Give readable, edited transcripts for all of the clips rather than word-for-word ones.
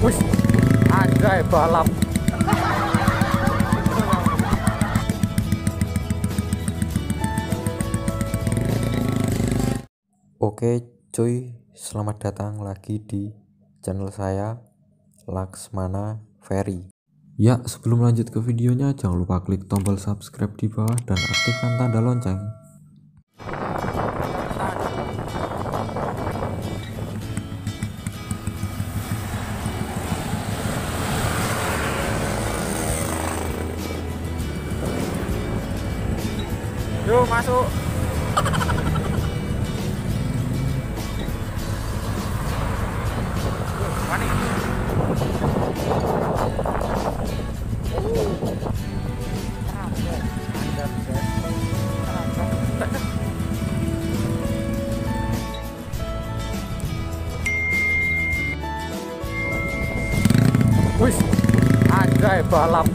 Wih, anjay balap. Oke cuy, selamat datang lagi di channel saya Laksmana Ferry. Ya, sebelum lanjut ke videonya jangan lupa klik tombol subscribe di bawah dan aktifkan tanda lonceng. Yuk masuk. Panik. Wih, anjay balap.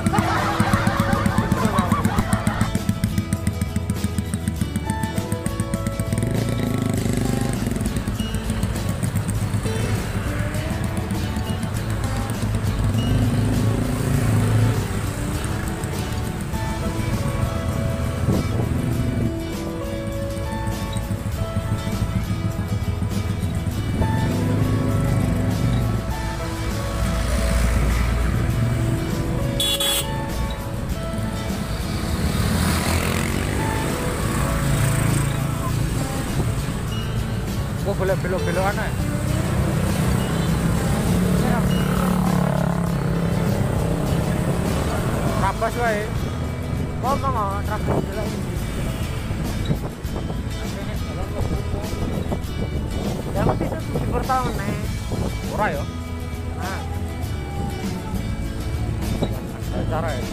Kok boleh belok-belokan ya? Rabas wae. Kok mau rabas belok. Ya mesti itu di pertama nih. Ora ya? Nah. Cara ya.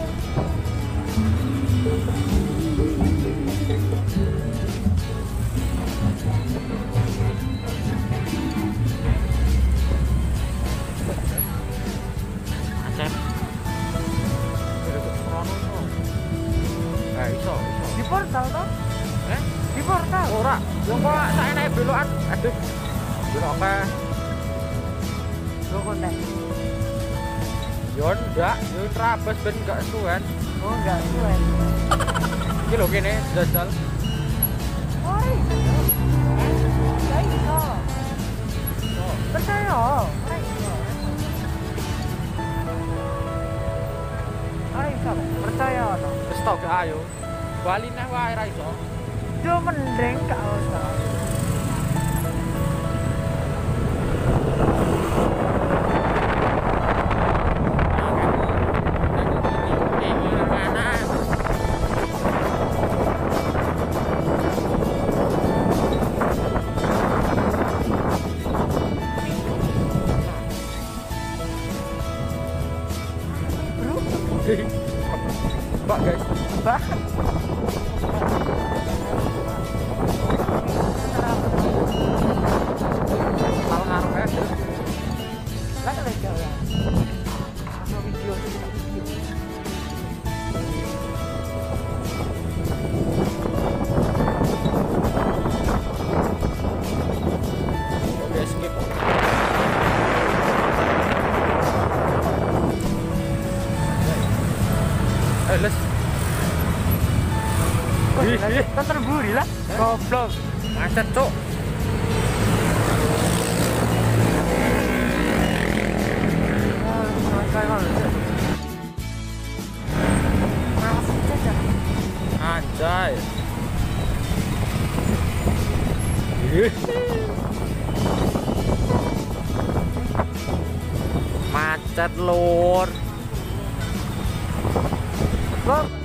Iso. Di portal toh? Di portal. Ora. Yo kok sak enake belokan. Aduh. Belok apa? Lo konten. Yo ndak, yo trabas ben gak suwen. Oh, enggak suwen. Iki lho kene jajal. Oh, iya. Ya iso. Percaya. Percaya toh. Wis tok ayo. Bali neh wae ra iso. Yo mending gak usah. Mbak guys, mbak. Kalau ngaruh aja. Lah legal ya. Ada video Oke, skip. Les. Kan terburi lah. Goblok. Macet, Cuk. Anjay. Macet lur. Kok